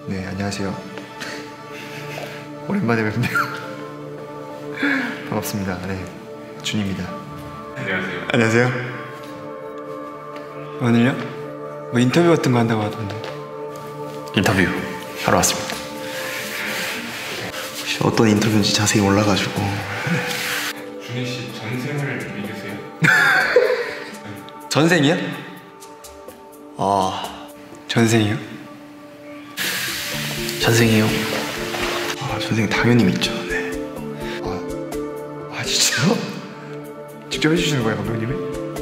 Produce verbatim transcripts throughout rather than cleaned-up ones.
네, 안녕하세요. 오랜만에 뵙네요. 반갑습니다. 네, 준입니다. 안녕하세요. 안녕하세요. 오늘요? 뭐 인터뷰 같은 거 한다고 하던데. 인터뷰 하러 왔습니다. 어떤 인터뷰인지 자세히 몰라가지고. 준희 씨 전생을 믿으세요? 전생이요? 아, 전생이요? 전생이요. 아, 전생 당연히 믿죠. 네. 아, 아 진짜요? 직접 해주시는 거예요, 감독님이?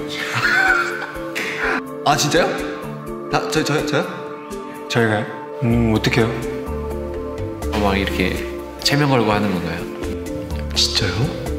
아 진짜요? 나, 저, 저, 저요? 저희가요? 음, 어떡해요? 어, 막 이렇게 체면 걸고 하는 건가요? 진짜요?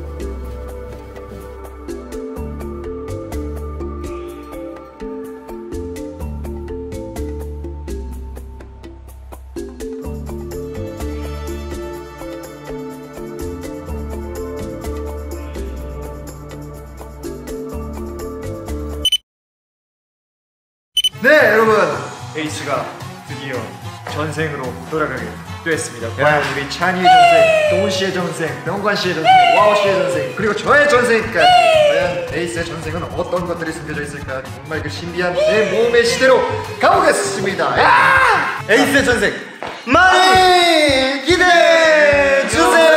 네, 여러분, 에이스가 드디어 전생으로 돌아가게 됐습니다. 과연 우리 찬이의 전생, 동훈 씨의 전생, 병관 씨의 전생, 와우 씨의 전생, 그리고 저의 전생까지 과연 에이스의 전생은 어떤 것들이 숨겨져 있을까? 정말 그 신비한 내 몸의 시대로 가보겠습니다. 야! 에이스의 전생 많이 기대해 주세요.